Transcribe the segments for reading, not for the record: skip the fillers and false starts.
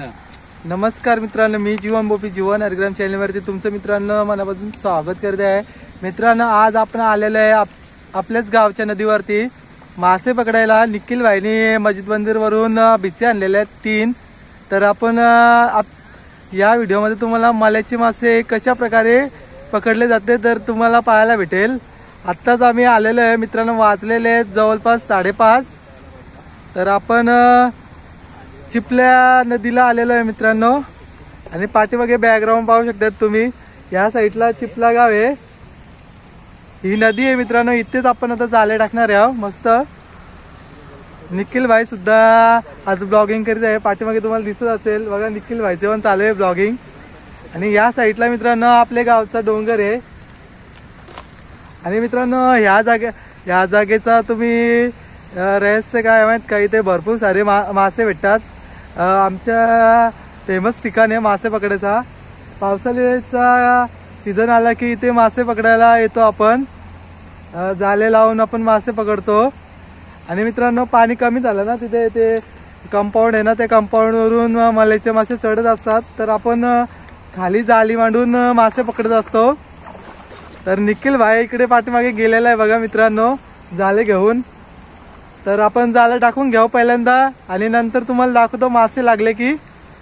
नमस्कार मित्रांनो, मी जीवन बोपी जीवन अर्ग्राम चॅनलवरती तुमचं मित्रांनो मनापासून स्वागत करते आहे. मित्रांनो, आज आपण आलेलो आहे आपल्याच गावच्या नदीवरती मासे पकडायला. निखिल भाईनी मस्जिद मंदिरवरून बिचे आणलेले आहेत 3. तर आपण या व्हिडिओमध्ये तुम्हाला मल्याचे मासे कशा प्रकारे पकडले जाते तर तुम्हाला पाहायला भेटेल. आत्ताच आम्ही आलेलो आहे मित्रांनो, वाजलेले आहेत जवळपास 5:30. तर आपण चिपल्या नदीला आलेलो आहे मित्रांनो. आणि पाठीमागे बॅकग्राऊंड पाहू शकतात तुम्ही. या साईडला चिपला गाव आहे, ही नदी आहे मित्रांनो. इथेच आपण आता जाळे टाकणार आहे. मस्त निखिल भाई सुद्धा आज ब्लॉगिंग करीत आहे. पाठीमागे तुम्हाला दिसत असेल बघा, निखिल भाईचे पण चालू आहे ब्लॉगिंग. आणि या साईडला मित्रांनो आपल्या गावचा डोंगर आहे. आणि मित्रांनो ह्या जागेचा तुम्ही रहस्य काय माहित का, इथे भरपूर सारे मासे भेटतात. आमच्या फेमस ठिकाण आहे मासे पकडायचा. पावसाळ्याचा सीझन आला की इथे मासे पकडायला येतो आपण. जाळे लावून आपण मासे पकडतो. आणि मित्रांनो, पाणी कमी झालं ना तिथे ते कंपाऊंड आहे ना, त्या कंपाऊंडवरून मल्याचे मासे चढत असतात. तर आपण खाली जाळी मांडून मासे पकडत असतो. तर निखिल भाई इकडे पाठीमागे गेलेला आहे बघा मित्रांनो, जाळे घेऊन. तर आपण जाळं टाकून घ्यावं पहिल्यांदा आणि नंतर तुम्हाला दाखवतो मासे लागले की.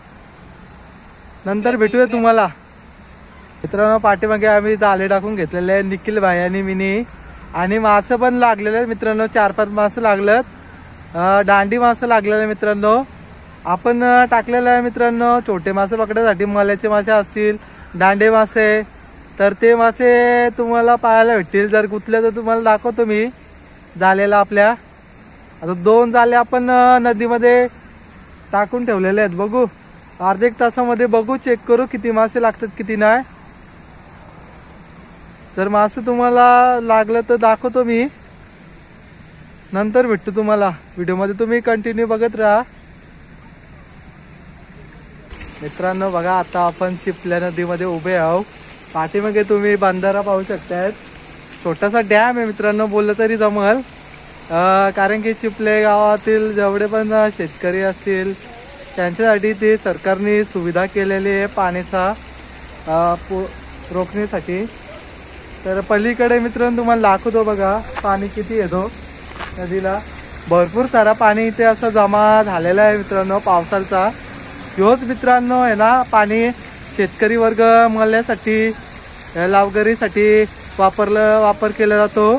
नंतर भेटूया तुम्हाला. मित्रांनो, पाठीमागे आम्ही जाळे टाकून घेतलेले आहे निखिल भाई आणि मिनी. आणि मासे पण लागलेले आहेत मित्रांनो, 4-5 मासे लागलेत. दांडी मासे लागलेले मित्रांनो. आपण टाकलेलं आहे मित्रांनो छोटे मासे पकडायसाठी. मल्याचे मासे असतील, दांडे मासे, तर ते मासे तुम्हाला पाहायला भेटतील. जर गुंतले तर तुम्हाला दाखवतो मी जाळेला आपल्या. आता 2 जाळे आपण नदीमध्ये टाकून ठेवलेले आहेत. बघू अर्ध्या 1 तासामध्ये बघू, चेक करू किती मासे लागतात किती नाही. जर मासे तुम्हाला लागलं तर दाखवतो मी. नंतर भेटतो तुम्हाला व्हिडिओमध्ये, तुम्ही कंटिन्यू बघत राहा. मित्रांनो बघा, आता आपण चिपल्या नदीमध्ये उभे आहोत. पाठीमागे तुम्ही बंधारा पाहू शकतायत. छोटासा डॅम आहे मित्रांनो, बोललं तरी जमल. कारण की चिपले गावातील जेवढे पण शेतकरी असतील त्यांच्यासाठी ते सरकारने सुविधा केलेली आहे पाण्याचा रोखण्यासाठी. तर पलीकडे मित्रांनो तुम्हाला दाखवतो बघा पाणी किती येतो नदीला. भरपूर सारा पाणी इथे असं जमा झालेला आहे मित्रांनो पावसाचा. ह्योच मित्रांनो आहे ना पाणी शेतकरी वर्ग मल्यासाठी लावगरीसाठी वापर केला जातो.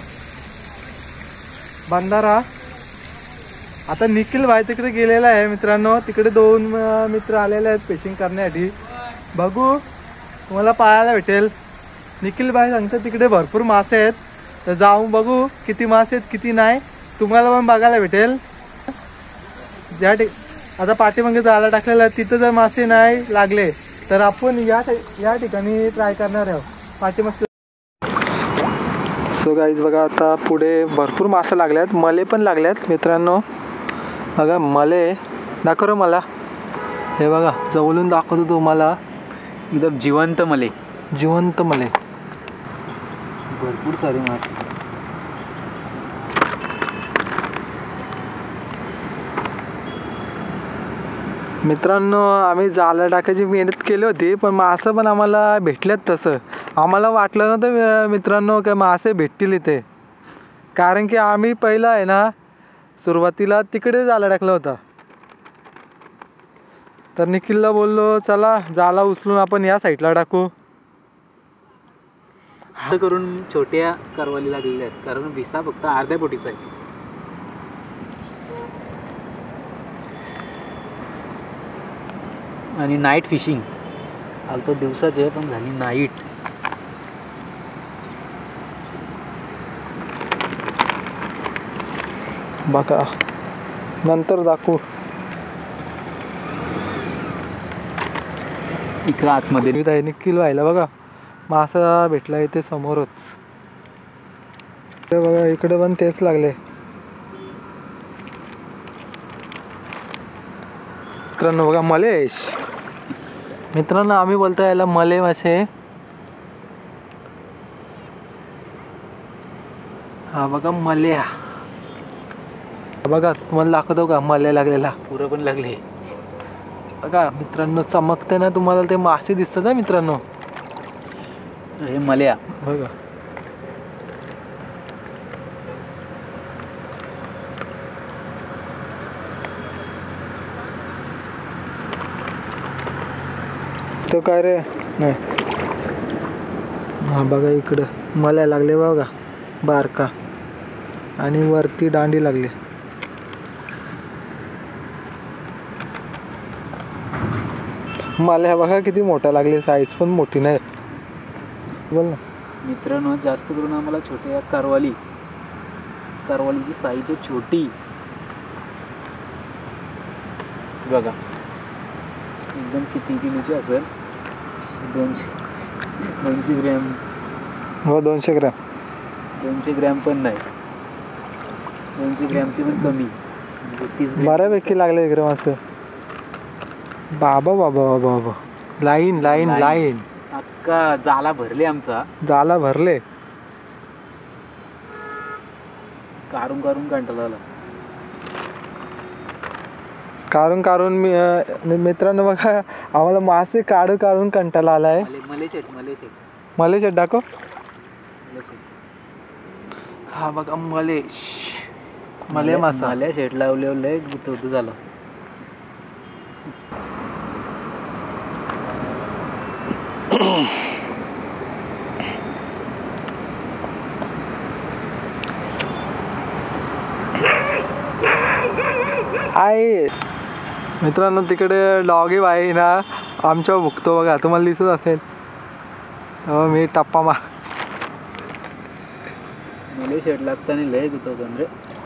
बंधारा. आता निखिल भाई तिकडे गेलेला आहे मित्रांनो. तिकडे 2 मित्र आलेले आहेत फिशिंग करण्यासाठी. बघू तुम्हाला पाहायला भेटेल. निखिल भाई सांगतात तिकडे भरपूर मासे आहेत. तर जाऊन बघू किती मासे आहेत किती नाही, तुम्हाला पण बघायला भेटेल. आता पाठीमागे जायला टाकलेला तिथं जर मासे नाही लागले तर आपण या ठिकाणी ट्राय करणार आहोत पाठीमागचं. सो गाईज बघा, आता पुढे भरपूर मासे लागल्यात, मले पण लागल्यात मित्रांनो. बघा मले दाखव मला. हे बघा जवळून दाखवतो तुम्हाला. एकदम जिवंत मले भरपूर सारे मासे. मित्रांनो, आम्ही जाळं टाकायची मेहनत केली होती पण मासे पण आम्हाला भेटल्यात. तसं आम्हाला वाटलं नव्हतं मित्रांनो काय मासे भेटतील इथे. कारण की आम्ही पहिला आहे ना सुरुवातीला तिकडे जाळं टाकला होता. तर निखिलला बोललो चला जाळं उचलून आपण या साईडला टाकू. करून छोट्या करवाली लागलेल्या आहेत, कारण भिसा फक्त अर्ध्या बोटीचा आहे. आणि नाईट फिशिंग आलं तर दिवसाचे पण झाली नाईट. बघा नंतर दाखवू. इकडं आतमध्ये निखिल व्हायला बघा मासा भेटला इथे समोरच. बघा इकडे पण तेच लागले मित्रांनो. बघा मलेश मित्रांनो, आम्ही बोलतो याला मले मासे. हा बघा मल्या. बघा तुम्हाला दाखवतो का मल्या लागलेला. पुरं पण लागले. बघा मित्रांनो, चमकते ना तुम्हाला ते मासे दिसतात ना मित्रांनो. हे मल्या. बघा तो काय रे नाही. हा बघा इकडं मल्या लागले बघा बारका, आणि वरती दांडी लागली. मल्या बघा किती मोठा लागले, साईज पण मोठी नाही. बोल ना. मित्रांनो, जास्त करून आम्हाला छोट्या कारवालीची साईज आहे छोटी. बघा एकदम किती किलोची असेल, 200 ग्रॅम. हो 200 ग्रॅम. 200 ग्रॅम पण नाही, 200 ग्रॅमची पण कमी. म्हणजे 30 बऱ्यापैकी लागले इकडे मासे. बाबा बाबा बाबा बाबा, लाईन लाईन लाईन. अख्खा जाला भरले आमचा. जाला भरले. काढून काढून कंटाळा आला. काढून काढून मित्रांनो बघा, आम्हाला मासे काढून काढून कंटाळा आलाय. मले शेट दाखव. हा बघा मले मासा. मल्या शेट लावले गुतवतो झालं. आहे मित्रांनो, तिकडे डॉगी आहे ना आमच्या भुकतो बघा, तुम्हाला दिसत असेल. तेव्हा मी टप्पा मार. मला शेट लागताना लय गुतवतो रे.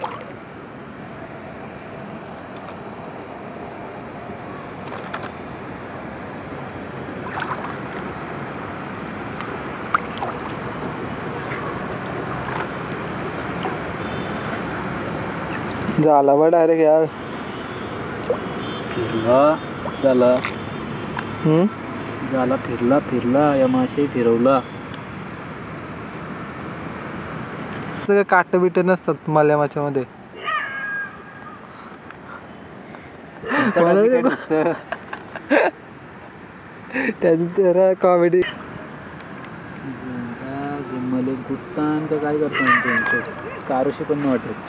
झाला बा डायरेक्ट या. फिरला या मासे फिरवला. काट बिट नसतात मल्या माशामध्ये. त्याची तर कॉमेडी. मले गुत्तान तर काय करतो, कारोशी पण नाही वाटत.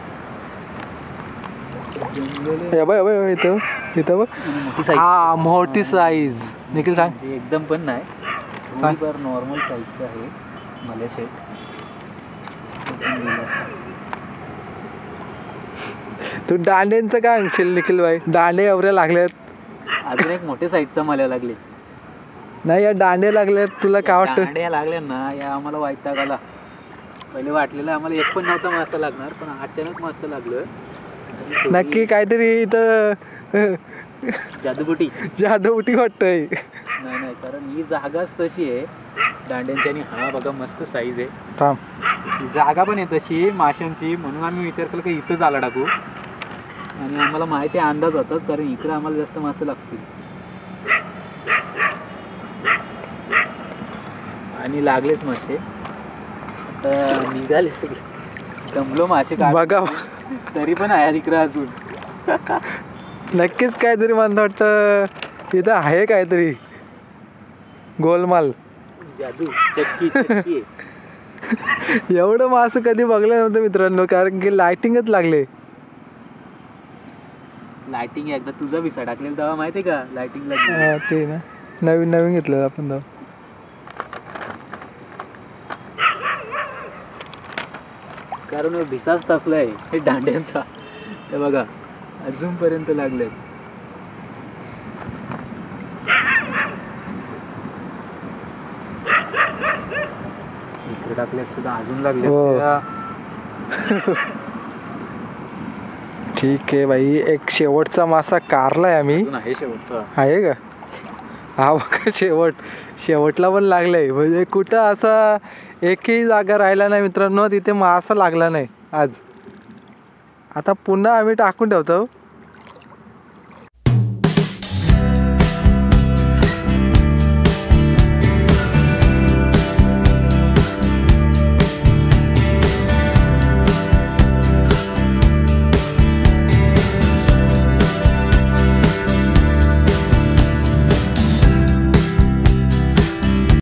इथं बघ. हा मोठी साईज. निखिल सांग. एकदम पण नाही, थोडीफार नॉर्मल साईजचं आहे मल्या शेट. तू दांड्यांचं काय आणशील निखिल भाई? दांडे एवढ्या लागल्यात. अजून एक मोठे साईजचा मल्या लागले. नाही या दांडे लागल्यात. तुला काय वाटतं? दांड्या लागल्या ना, या आम्हाला वैताग आला. पहिले वाटलेलं आम्हाला एक पण नव्हता मासा लागणार, पण अचानक मासा लागलं. नक्की काहीतरी इथं जादूबुटी वाटतंय. नाही, कारण ही जागाच तशी आहे दांड्यांची. आणि हा बघा मस्त साईज आहे. थांब, ही जागा पण आहे तशी माशांची, म्हणून आम्ही विचार केला की इथं जाला टाकू. आणि आम्हाला माहिती अंदाज होताच, कारण इकडे आम्हाला जास्त मासे लागतील. आणि लागलेच मासे. आता निघाले सगळे, जमलो मासे बघा. तरी पण आहे इकडे अजून. नक्कीच काहीतरी मला वाटतं इथं आहे काहीतरी गोलमाल. जादू चक्की. एवढं मासं कधी बघलं नव्हतं मित्रांनो, कारण की लाइटिंगच लागले. लाइटिंग एकदा तुझा विसा टाकलेला तेव्हा माहिती का लाइटिंग लागली. ते ना नवीन घेतलं आपण तेव्हा. कारण भिसाच तासलाय हे दांड्यांचा. हे बघा अजूनपर्यंत लागले. इकडे टाकले सुद्धा अजून लागले. ठीक आहे भाई, एक शेवटचा मासा कारलाय आम्ही. शेवटचा आहे का? हा बघा शेवटला पण लागलाय. म्हणजे कुठं असा एकही जागा राहिला नाही मित्रांनो तिथे मासा लागला नाही आज. आता पुन्हा आम्ही टाकून ठेवतो.